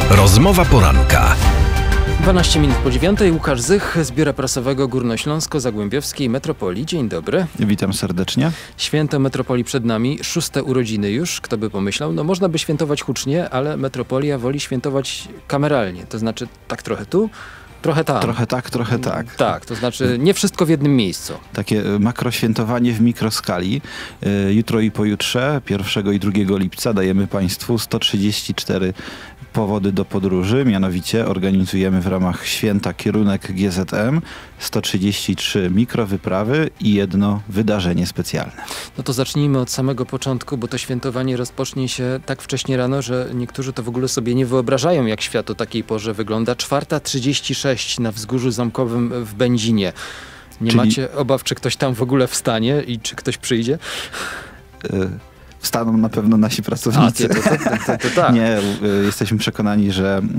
Rozmowa poranka. 12 minut po 9. Łukasz Zych z Biura Prasowego Górnośląsko-Zagłębiowskiej Metropolii. Dzień dobry. Witam serdecznie. Święto Metropolii przed nami, 6. urodziny już, kto by pomyślał. No można by świętować hucznie, ale Metropolia woli świętować kameralnie. To znaczy tak trochę tu, trochę tam. Trochę tak, trochę tak. Tak, to znaczy nie wszystko w jednym miejscu. Takie makroświętowanie w mikroskali. Jutro i pojutrze, 1 i 2 lipca, dajemy Państwu 134 powody do podróży. Mianowicie organizujemy w ramach święta kierunek GZM 133 mikrowyprawy i jedno wydarzenie specjalne. No to zacznijmy od samego początku, bo to świętowanie rozpocznie się tak wcześnie rano, że niektórzy to w ogóle sobie nie wyobrażają, jak świat o takiej porze wygląda. 4:36 na Wzgórzu Zamkowym w Będzinie. Nie macie obaw, czy ktoś tam w ogóle wstanie i czy ktoś przyjdzie? Wstaną na pewno nasi pracownicy. To tak. Nie, jesteśmy przekonani,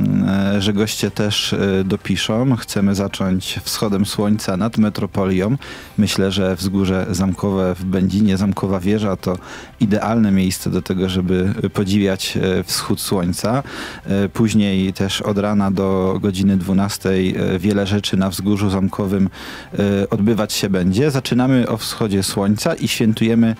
że goście też dopiszą. Chcemy zacząć wschodem słońca nad metropolią. Myślę, że Wzgórze Zamkowe w Będzinie, Zamkowa Wieża to idealne miejsce do tego, żeby podziwiać wschód słońca. Później też od rana do godziny 12 wiele rzeczy na Wzgórzu Zamkowym odbywać się będzie. Zaczynamy o wschodzie słońca i świętujemy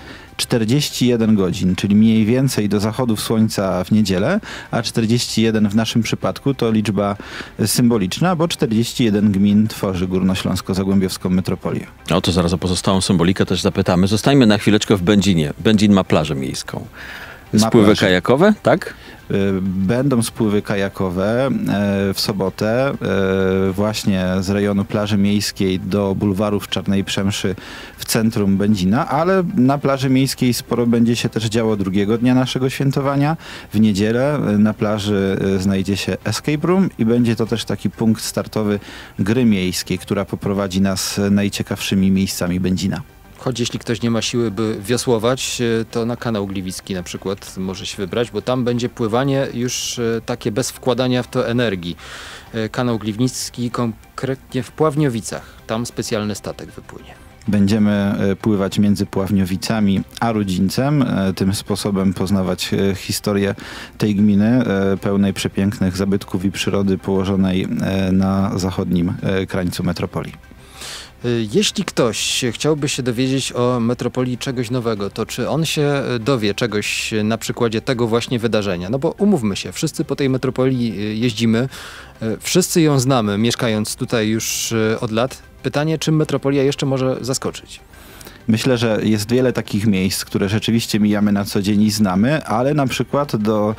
41 godzin, czyli mniej więcej do zachodów słońca w niedzielę, a 41 w naszym przypadku to liczba symboliczna, bo 41 gmin tworzy Górnośląsko-Zagłębiowską metropolię. O to zaraz o pozostałą symbolikę też zapytamy. Zostańmy na chwileczkę w Będzinie. Będzin ma plażę miejską. Spływy kajakowe, tak? Będą spływy kajakowe w sobotę właśnie z rejonu plaży miejskiej do bulwarów Czarnej Przemszy w centrum Będzina, ale na plaży miejskiej sporo będzie się też działo drugiego dnia naszego świętowania. W niedzielę na plaży znajdzie się escape room i będzie to też taki punkt startowy gry miejskiej, która poprowadzi nas najciekawszymi miejscami Będzina. Choć jeśli ktoś nie ma siły, by wiosłować, to na kanał Gliwicki na przykład może się wybrać, bo tam będzie pływanie już takie bez wkładania w to energii. Kanał Gliwicki konkretnie w Pławniowicach. Tam specjalny statek wypłynie. Będziemy pływać między Pławniowicami a Rudzińcem. Tym sposobem poznawać historię tej gminy, pełnej przepięknych zabytków i przyrody, położonej na zachodnim krańcu metropolii. Jeśli ktoś chciałby się dowiedzieć o metropolii czegoś nowego, to czy on się dowie czegoś na przykładzie tego właśnie wydarzenia? No bo umówmy się, wszyscy po tej metropolii jeździmy, wszyscy ją znamy, mieszkając tutaj już od lat. Pytanie, czym metropolia jeszcze może zaskoczyć? Myślę, że jest wiele takich miejsc, które rzeczywiście mijamy na co dzień i znamy, ale na przykład do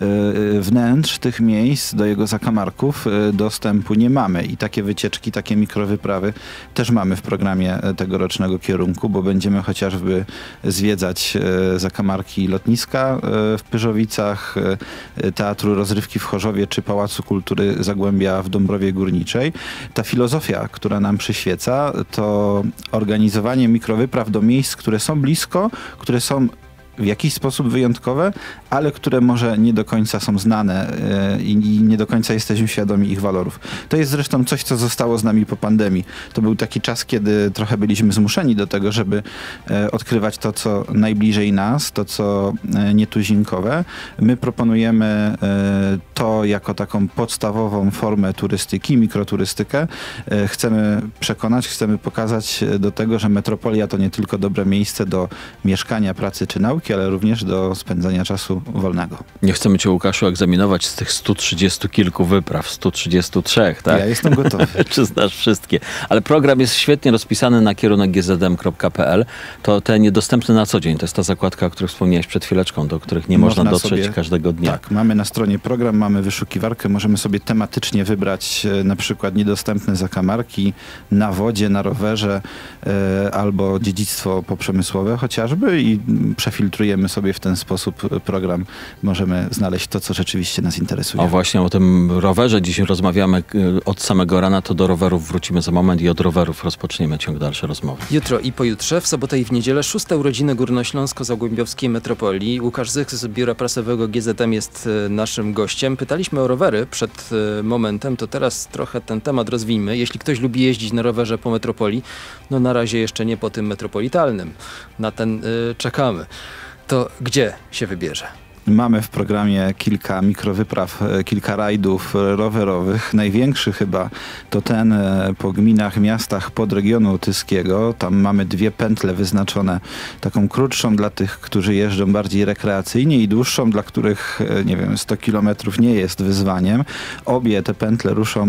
wnętrz tych miejsc, do jego zakamarków dostępu nie mamy. I takie wycieczki, takie mikrowyprawy też mamy w programie tegorocznego kierunku, bo będziemy chociażby zwiedzać zakamarki lotniska w Pyrzowicach, Teatru Rozrywki w Chorzowie czy Pałacu Kultury Zagłębia w Dąbrowie Górniczej. Ta filozofia, która nam przyświeca, to organizowanie mikrowypraw do miejsc, które są blisko, które są w jakiś sposób wyjątkowe, ale które może nie do końca są znane i nie do końca jesteśmy świadomi ich walorów. To jest zresztą coś, co zostało z nami po pandemii. To był taki czas, kiedy trochę byliśmy zmuszeni do tego, żeby odkrywać to, co najbliżej nas, to, co nietuzinkowe. My proponujemy to jako taką podstawową formę turystyki, mikroturystykę. Chcemy przekonać, chcemy pokazać do tego, że metropolia to nie tylko dobre miejsce do mieszkania, pracy czy nauki, ale również do spędzania czasu wolnego. Nie chcemy cię, Łukaszu, egzaminować z tych 130 kilku wypraw, 133, tak? Ja jestem gotowy. Czy znasz wszystkie? Ale program jest świetnie rozpisany na kierunek gzm.pl. To te niedostępne na co dzień, to jest ta zakładka, o której wspomniałeś przed chwileczką, do których nie można dotrzeć każdego dnia. Tak, mamy na stronie program, mamy wyszukiwarkę, możemy sobie tematycznie wybrać na przykład niedostępne zakamarki na wodzie, na rowerze albo dziedzictwo poprzemysłowe chociażby i przefiltrujemy sobie w ten sposób program. Możemy znaleźć to, co rzeczywiście nas interesuje. O właśnie, o tym rowerze dzisiaj rozmawiamy od samego rana, to do rowerów wrócimy za moment i od rowerów rozpoczniemy ciąg dalszy rozmowy. Jutro i pojutrze, w sobotę i w niedzielę, 6. urodziny Górnośląsko-Zagłębiowskiej Metropolii. Łukasz Zych z Biura Prasowego GZM jest naszym gościem. Pytaliśmy o rowery przed momentem, to teraz trochę ten temat rozwijmy. Jeśli ktoś lubi jeździć na rowerze po metropolii, no na razie jeszcze nie po tym metropolitalnym. Na ten czekamy. To gdzie się wybierze? Mamy w programie kilka mikrowypraw, kilka rajdów rowerowych. Największy chyba to ten po gminach, miastach podregionu tyskiego. Tam mamy 2 pętle wyznaczone. Taką krótszą dla tych, którzy jeżdżą bardziej rekreacyjnie i dłuższą, dla których, nie wiem, 100 kilometrów nie jest wyzwaniem. Obie te pętle ruszą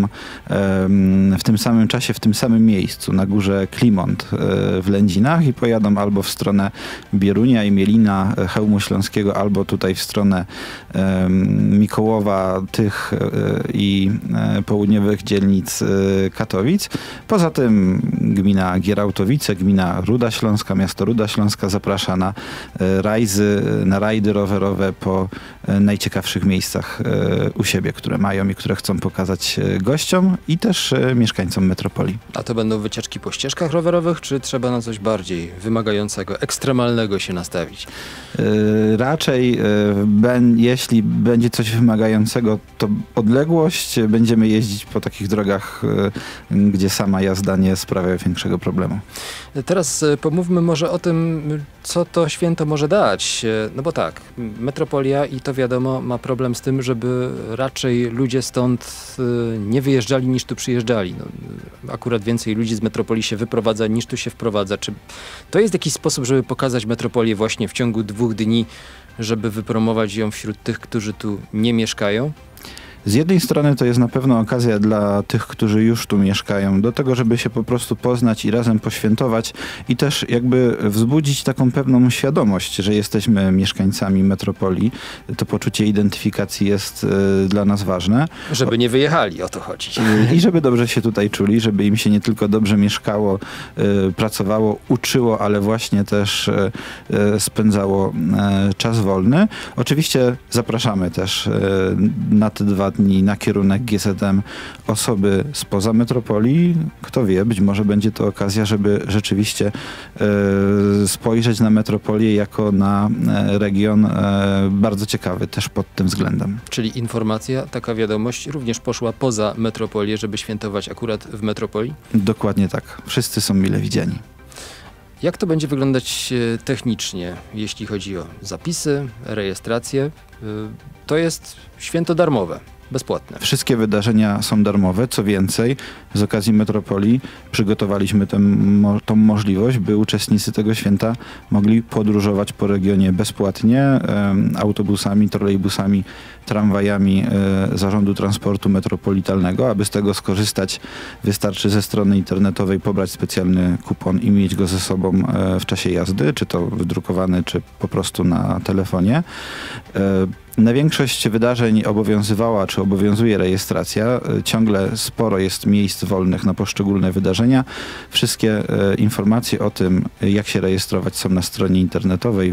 w tym samym czasie, w tym samym miejscu, na górze Klimont w Lędzinach i pojadą albo w stronę Bierunia i Mielina, Chełmu Śląskiego, albo tutaj w stronę Mikołowa, Tych i południowych dzielnic Katowic. Poza tym gmina Gierałtowice, gmina Ruda Śląska, miasto Ruda Śląska zaprasza na rajdy rowerowe po najciekawszych miejscach u siebie, które mają i które chcą pokazać gościom i też mieszkańcom metropolii. A to będą wycieczki po ścieżkach rowerowych, czy trzeba na coś bardziej wymagającego, ekstremalnego się nastawić? Raczej jeśli będzie coś wymagającego, to odległość. Będziemy jeździć po takich drogach, gdzie sama jazda nie sprawia większego problemu. Teraz pomówmy może o tym, co to święto może dać. No bo tak, metropolia i to wiadomo ma problem z tym, żeby raczej ludzie stąd nie wyjeżdżali niż tu przyjeżdżali. No, akurat więcej ludzi z metropolii się wyprowadza niż tu się wprowadza. Czy to jest jakiś sposób, żeby pokazać metropolię właśnie w ciągu 2 dni, żeby wypromować ją wśród tych, którzy tu nie mieszkają? Z jednej strony to jest na pewno okazja dla tych, którzy już tu mieszkają, do tego, żeby się po prostu poznać i razem poświętować i też jakby wzbudzić taką pewną świadomość, że jesteśmy mieszkańcami metropolii. To poczucie identyfikacji jest dla nas ważne. Żeby nie wyjechali, o to chodzi. I żeby dobrze się tutaj czuli, żeby im się nie tylko dobrze mieszkało, pracowało, uczyło, ale właśnie też spędzało czas wolny. Oczywiście zapraszamy też na te 2 dni na kierunek GZM osoby spoza metropolii. Kto wie, być może będzie to okazja, żeby rzeczywiście spojrzeć na metropolię jako na region bardzo ciekawy też pod tym względem. Czyli informacja, taka wiadomość również poszła poza metropolię, żeby świętować akurat w metropolii? Dokładnie tak. Wszyscy są mile widziani. Jak to będzie wyglądać technicznie, jeśli chodzi o zapisy, rejestrację? To jest święto darmowe, bezpłatne. Wszystkie wydarzenia są darmowe. Co więcej, z okazji metropolii przygotowaliśmy tą możliwość, by uczestnicy tego święta mogli podróżować po regionie bezpłatnie autobusami, trolejbusami, tramwajami Zarządu Transportu Metropolitalnego. Aby z tego skorzystać, wystarczy ze strony internetowej pobrać specjalny kupon i mieć go ze sobą w czasie jazdy, czy to wydrukowany, czy po prostu na telefonie. Na większość wydarzeń obowiązywała, czy obowiązuje rejestracja. Ciągle sporo jest miejsc wolnych na poszczególne wydarzenia. Wszystkie informacje o tym, jak się rejestrować, są na stronie internetowej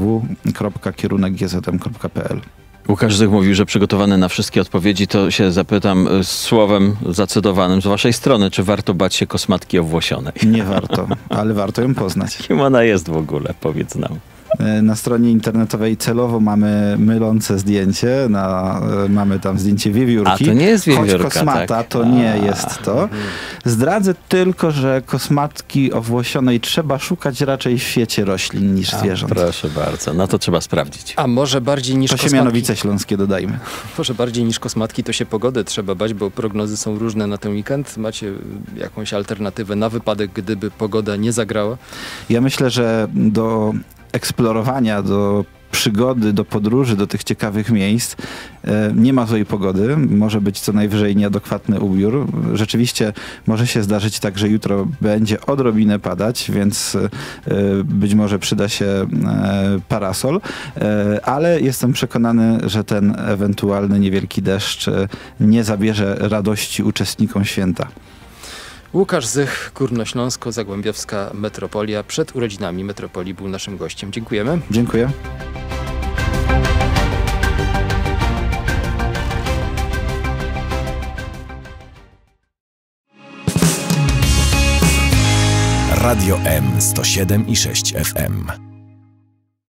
www.kierunek-gzm.pl. Łukasz Zych mówił, że przygotowany na wszystkie odpowiedzi, to się zapytam słowem zacytowanym z waszej strony, czy warto bać się kosmatki owłosionej? Nie warto, ale warto ją poznać. Kim ona jest w ogóle, powiedz nam. Na stronie internetowej celowo mamy mylące zdjęcie, mamy tam zdjęcie wiewiórki. A to nie jest wiewiórka, choć kosmata, tak? To nie jest to. Zdradzę tylko, że kosmatki owłosionej trzeba szukać raczej w świecie roślin niż zwierząt. Proszę bardzo, no to trzeba sprawdzić. A może bardziej niż kosmatki? To Siemianowice Śląskie dodajmy. Może bardziej niż kosmatki to się pogody trzeba bać, bo prognozy są różne na ten weekend. Macie jakąś alternatywę na wypadek, gdyby pogoda nie zagrała? Ja myślę, że do eksplorowania, do przygody, do podróży, do tych ciekawych miejsc nie ma złej pogody. Może być co najwyżej nieadekwatny ubiór. Rzeczywiście może się zdarzyć tak, że jutro będzie odrobinę padać, więc być może przyda się parasol, ale jestem przekonany, że ten ewentualny niewielki deszcz nie zabierze radości uczestnikom święta. Łukasz Zych, Górnośląsko-Zagłębiowska Metropolia. Przed urodzinami Metropolii był naszym gościem. Dziękujemy. Dziękuję. Radio M 107,6 FM.